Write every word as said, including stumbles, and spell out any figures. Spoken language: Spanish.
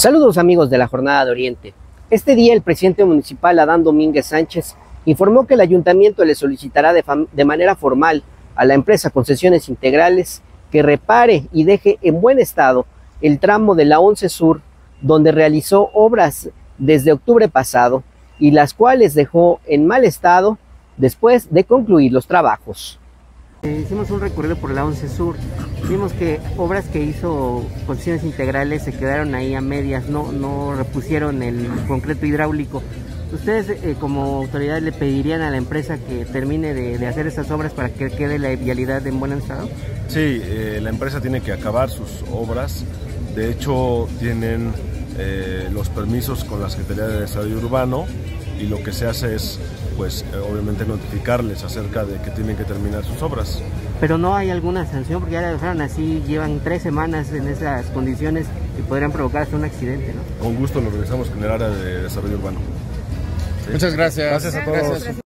Saludos amigos de la Jornada de Oriente. Este día el presidente municipal Adán Domínguez Sánchez informó que el ayuntamiento le solicitará de, de manera formal a la empresa Concesiones Integrales que repare y deje en buen estado el tramo de la once Sur, donde realizó obras desde octubre pasado y las cuales dejó en mal estado después de concluir los trabajos. Hicimos un recorrido por la once Sur, vimos que obras que hizo Concesiones Integrales se quedaron ahí a medias, no, no repusieron el concreto hidráulico. ¿Ustedes eh, como autoridad le pedirían a la empresa que termine de, de hacer esas obras para que quede la vialidad en buen estado? Sí, eh, la empresa tiene que acabar sus obras, de hecho tienen eh, los permisos con la Secretaría de Desarrollo Urbano y lo que se hace es pues obviamente notificarles acerca de que tienen que terminar sus obras. Pero no hay alguna sanción porque ya la dejaron así, llevan tres semanas en esas condiciones y podrían provocar hasta un accidente, ¿no? Con gusto lo realizamos con el área de desarrollo urbano. ¿Sí? Muchas gracias. Gracias a todos. Gracias.